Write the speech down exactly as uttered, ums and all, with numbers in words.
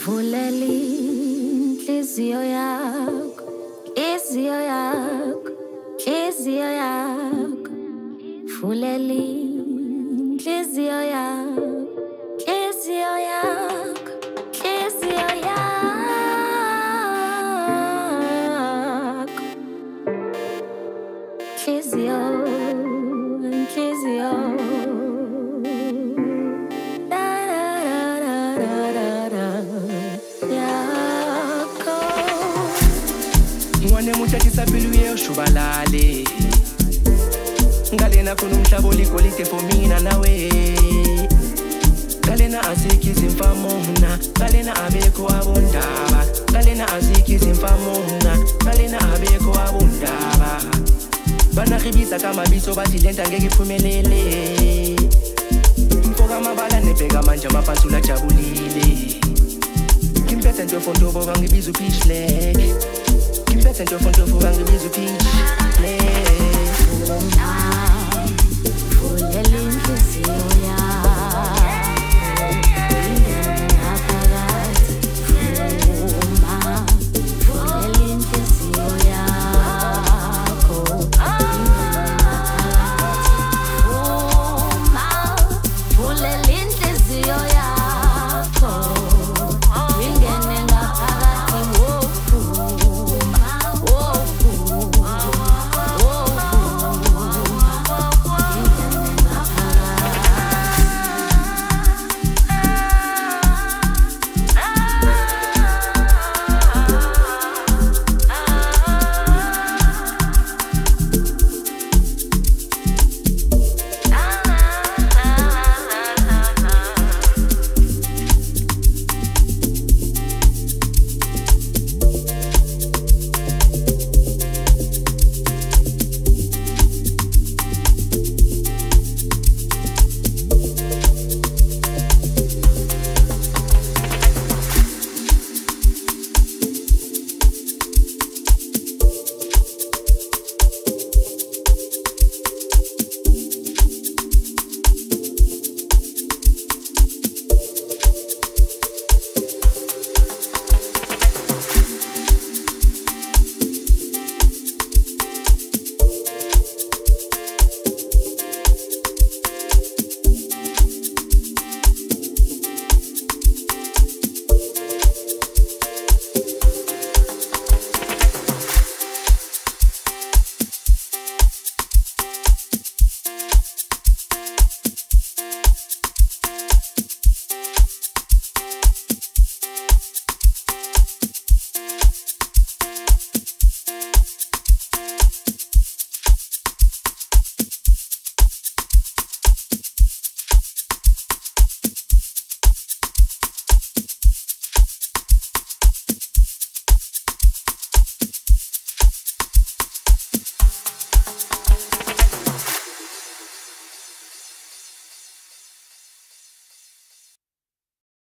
Inhliziyo yakho, inhliziyo yakho, inhliziyo yakho. Vulela inhliziyo yakho, inhliziyo yakho, inhliziyo yakho. Inhliziyo, inhliziyo. Ngwane muchacha piluye ushubalale Ngalena kuna umhlaba olikolite for mina nawe Ngalena azikhiza imfamona Ngalena abekho abondaba Ngalena azikhiza imfamona Ngalena abekho abondaba Banaribisa kama biso bathi lenta ngeke iphumelele Mfoka mabala nebheka manje amapansula jabulile Kimpethe nto fonto boba ngibiza upitch leg Kimpethe nto fonto boba ngibiza upitch leg Vulela inhliziyo yakho.